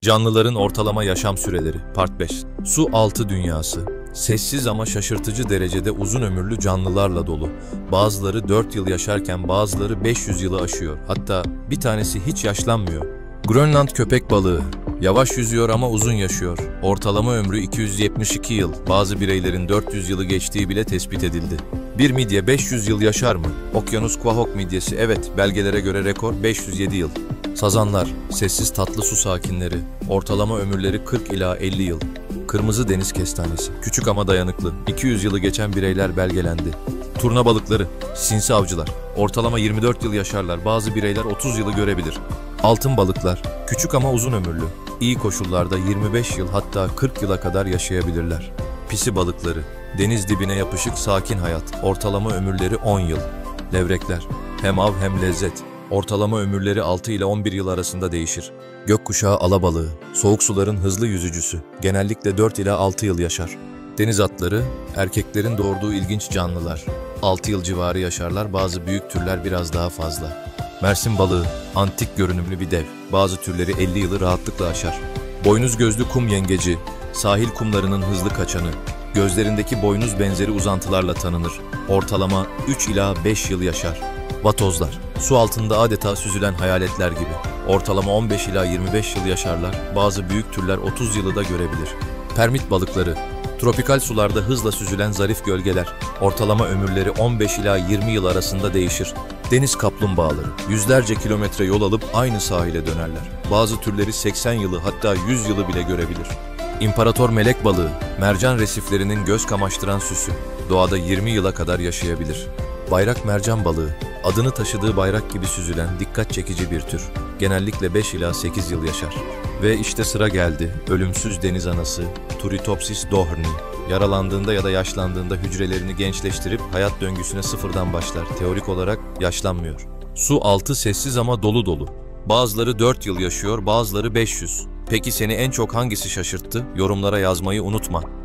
Canlıların ortalama yaşam süreleri Part 5. Su altı dünyası. Sessiz ama şaşırtıcı derecede uzun ömürlü canlılarla dolu. Bazıları 4 yıl yaşarken bazıları 500 yılı aşıyor. Hatta bir tanesi hiç yaşlanmıyor. Grönland köpek balığı. Yavaş yüzüyor ama uzun yaşıyor. Ortalama ömrü 272 yıl. Bazı bireylerin 400 yılı geçtiği bile tespit edildi. Bir midye 500 yıl yaşar mı? Okyanus Quahog midyesi, evet, belgelere göre rekor 507 yıl. Sazanlar, sessiz tatlı su sakinleri. Ortalama ömürleri 40 ila 50 yıl. Kırmızı deniz kestanesi, küçük ama dayanıklı. 200 yılı geçen bireyler belgelendi. Turna balıkları, sinsi avcılar. Ortalama 24 yıl yaşarlar. Bazı bireyler 30 yılı görebilir. Altın balıklar, küçük ama uzun ömürlü. İyi koşullarda 25 yıl hatta 40 yıla kadar yaşayabilirler. Pisi balıkları, deniz dibine yapışık sakin hayat. Ortalama ömürleri 10 yıl. Levrekler, hem av hem lezzet. Ortalama ömürleri 6 ile 11 yıl arasında değişir. Gökkuşağı alabalığı, soğuk suların hızlı yüzücüsü. Genellikle 4 ila 6 yıl yaşar. Deniz atları, erkeklerin doğurduğu ilginç canlılar. 6 yıl civarı yaşarlar, bazı büyük türler biraz daha fazla. Mersin balığı, antik görünümlü bir dev. Bazı türleri 50 yılı rahatlıkla aşar. Boynuz gözlü kum yengeci, sahil kumlarının hızlı kaçanı. Gözlerindeki boynuz benzeri uzantılarla tanınır. Ortalama 3 ila 5 yıl yaşar. Vatozlar, su altında adeta süzülen hayaletler gibi. Ortalama 15 ila 25 yıl yaşarlar. Bazı büyük türler 30 yılı da görebilir. Permit balıkları, tropikal sularda hızla süzülen zarif gölgeler. Ortalama ömürleri 15 ila 20 yıl arasında değişir. Deniz kaplumbağaları, yüzlerce kilometre yol alıp aynı sahile dönerler. Bazı türleri 80 yılı hatta 100 yılı bile görebilir. İmparator melek balığı, mercan resiflerinin göz kamaştıran süsü. Doğada 20 yıla kadar yaşayabilir. Bayrak mercan balığı, adını taşıdığı bayrak gibi süzülen dikkat çekici bir tür. Genellikle 5 ila 8 yıl yaşar. Ve işte sıra geldi, ölümsüz deniz anası Turritopsis dohrni. Yaralandığında ya da yaşlandığında hücrelerini gençleştirip hayat döngüsüne sıfırdan başlar. Teorik olarak yaşlanmıyor. Su altı sessiz ama dolu dolu. Bazıları 4 yıl yaşıyor, bazıları 500. Peki seni en çok hangisi şaşırttı? Yorumlara yazmayı unutma.